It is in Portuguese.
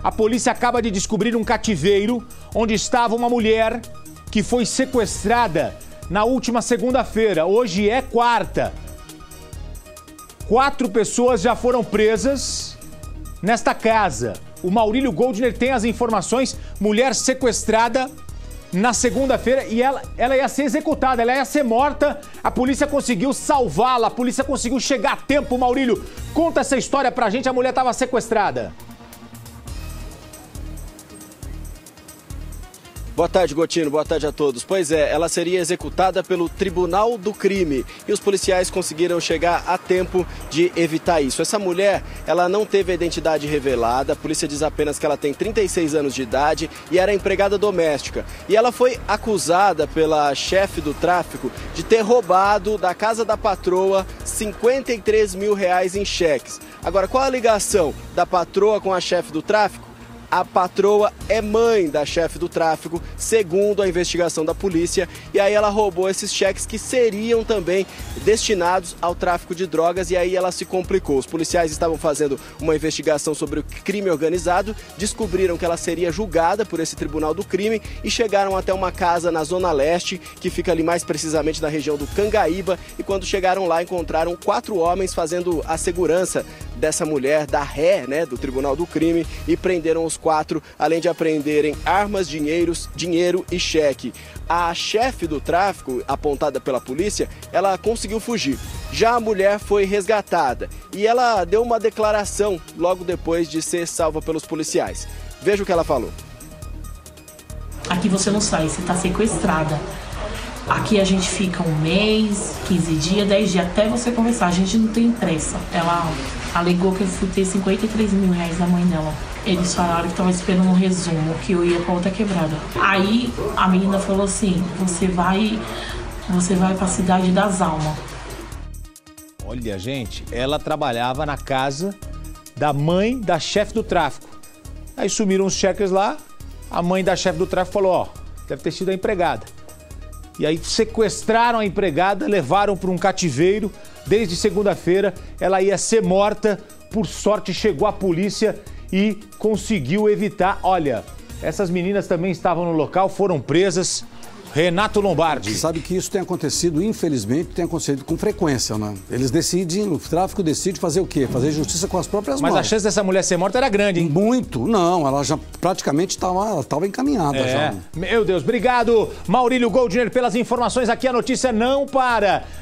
A polícia acaba de descobrir um cativeiro onde estava uma mulher que foi sequestrada na última segunda-feira. Hoje é quarta. 4 pessoas já foram presas nesta casa. O Maurílio Goldner tem as informações. Mulher sequestrada na segunda-feira e ela ia ser executada, ela ia ser morta. A polícia conseguiu salvá-la, a polícia conseguiu chegar a tempo. Maurílio, conta essa história pra gente. A mulher estava sequestrada. Boa tarde, Gotino. Boa tarde a todos. Pois é, ela seria executada pelo Tribunal do Crime e os policiais conseguiram chegar a tempo de evitar isso. Essa mulher, ela não teve a identidade revelada, a polícia diz apenas que ela tem 36 anos de idade e era empregada doméstica. E ela foi acusada pela chefe do tráfico de ter roubado da casa da patroa 53 mil reais em cheques. Agora, qual a ligação da patroa com a chefe do tráfico? A patroa é mãe da chefe do tráfico, segundo a investigação da polícia, e aí ela roubou esses cheques que seriam também destinados ao tráfico de drogas, e aí ela se complicou. Os policiais estavam fazendo uma investigação sobre o crime organizado, descobriram que ela seria julgada por esse Tribunal do Crime e chegaram até uma casa na Zona Leste, que fica ali mais precisamente na região do Cangaíba, e quando chegaram lá encontraram 4 homens fazendo a segurança dessa mulher, da ré, né, do Tribunal do Crime, e prenderam os 4, além de apreenderem armas, dinheiro e cheque. A chefe do tráfico, apontada pela polícia, ela conseguiu fugir. Já a mulher foi resgatada e ela deu uma declaração logo depois de ser salva pelos policiais. Veja o que ela falou. Aqui você não sai, você está sequestrada. Aqui a gente fica 1 mês, 15 dias, 10 dias, até você conversar. A gente não tem pressa. Ela alegou que eu fui ter 53 mil reais da mãe dela. Eles falaram que estavam esperando um resumo, que eu ia pra outra quebrada. Aí a menina falou assim, você vai pra Cidade das Almas. Olha, gente, ela trabalhava na casa da mãe da chefe do tráfico. Aí sumiram os cheques lá, a mãe da chefe do tráfico falou, ó, deve ter sido a empregada. E aí sequestraram a empregada, levaram para um cativeiro. Desde segunda-feira ela ia ser morta. Por sorte chegou a polícia e conseguiu evitar. Olha, essas meninas também estavam no local, foram presas. Renato Lombardi. Você sabe que isso tem acontecido, infelizmente, tem acontecido com frequência, né? Eles decidem, o tráfico decide fazer o quê? Fazer justiça com as próprias mãos. Mas a chance dessa mulher ser morta era grande, hein? Muito. Não, ela já praticamente estava encaminhada já. Meu Deus, obrigado, Maurílio Goldner, pelas informações. Aqui a notícia não para.